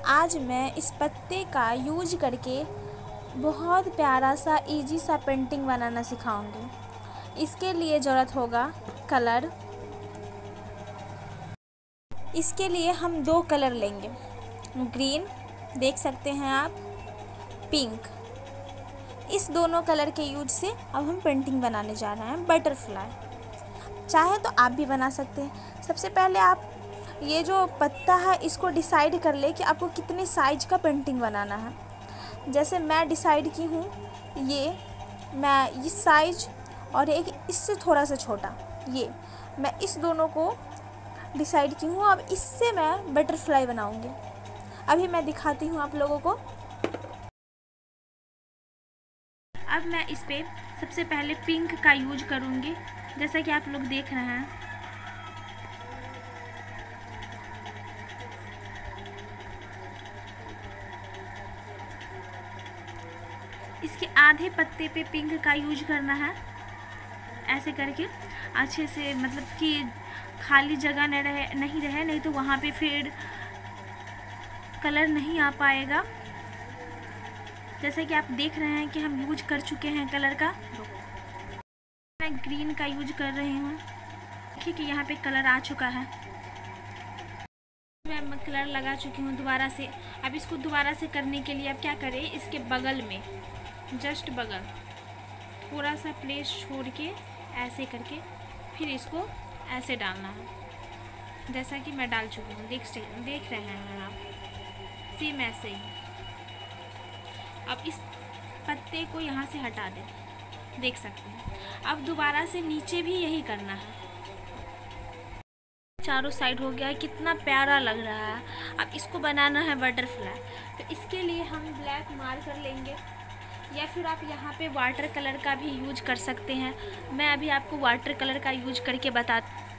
आज मैं इस पत्ते का यूज करके बहुत प्यारा सा इजी सा पेंटिंग बनाना सिखाऊंगी। इसके लिए ज़रूरत होगा कलर। इसके लिए हम 2 कलर लेंगे, ग्रीन देख सकते हैं आप, पिंक। इस दोनों कलर के यूज से अब हम पेंटिंग बनाने जा रहे हैं बटरफ्लाई। चाहे तो आप भी बना सकते हैं। सबसे पहले आप ये जो पत्ता है इसको डिसाइड कर ले कि आपको कितने साइज का पेंटिंग बनाना है। जैसे मैं डिसाइड की हूँ, मैं इस साइज और एक इससे थोड़ा सा छोटा, ये मैं इस दोनों को डिसाइड की हूँ। अब इससे मैं बटरफ्लाई बनाऊँगी। अभी मैं दिखाती हूँ आप लोगों को। अब मैं इस पे सबसे पहले पिंक का यूज करूँगी, जैसा कि आप लोग देख रहे हैं। इसके आधे पत्ते पे पिंक का यूज करना है, ऐसे करके अच्छे से, मतलब कि खाली जगह नहीं रहे, नहीं तो वहाँ पे फिर कलर नहीं आ पाएगा। जैसा कि आप देख रहे हैं कि हम यूज कर चुके हैं कलर का। मैं ग्रीन का यूज कर रही हूँ। देखिए कि यहाँ पे कलर आ चुका है। मैं कलर लगा चुकी हूँ दोबारा से। अब इसको दोबारा से करने के लिए अब क्या करें, इसके बगल में, जस्ट बगल, थोड़ा सा प्लेस छोड़ के ऐसे करके फिर इसको ऐसे डालना है, जैसा कि मैं डाल चुकी हूँ। देख रहे हैं आप, सेम ऐसे ही। अब इस पत्ते को यहाँ से हटा दें, देख सकते हैं। अब दोबारा से नीचे भी यही करना है। चारों साइड हो गया है, कितना प्यारा लग रहा है। अब इसको बनाना है बटरफ्लाई, तो इसके लिए हम ब्लैक मार्कर लेंगे, या फिर आप यहाँ पे वाटर कलर का भी यूज कर सकते हैं। मैं अभी आपको वाटर कलर का यूज करके